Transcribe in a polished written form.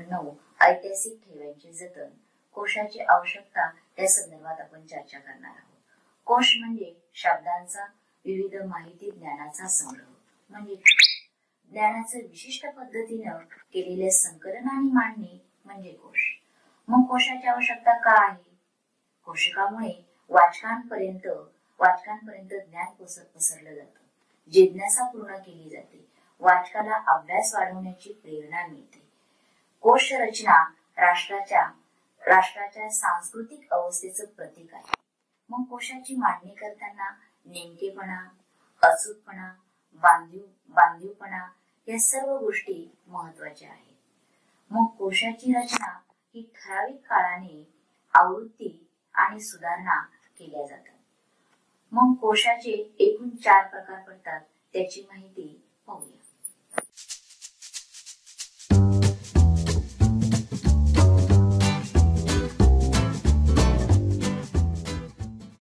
9 ऐतिहासिक ठेव्यांचे जतन, कोशाची आवश्यकता या संदर्भात आपण चर्चा करणार आहोत. कोश म्हणजे शब्दांचा विविध माहिती ज्ञानाचा संग्रह, म्हणजे ज्ञानाचं विशिष्ट पद्धतीनं केलेले संकलन आणि मांडणी म्हणजे कोश. मग कोशाची आवश्यकता का आहे? कोशकामुळे वाचकांपर्यंत ज्ञान पसरलं जातं, जिज्ञासा पूर्ण केली जाते, वाचकाला अभ्यास वाढवण्याची प्रेरणा मिळते. कोश रचना राष्ट्राच्या सांस्कृतिक अवस्थेचं प्रतीक आहे. मग कोशाची मांडणी करताना नेमकेपणा, अचूकपणा, बांधीवपणा या सर्व गोष्टी महत्वाच्या आहेत. मग कोशाची रचना ही ठराविक काळाने आवृत्ती आणि सुधारणा केल्या जातात. मग कोशाचे एकूण 4 प्रकार पडतात, त्याची माहिती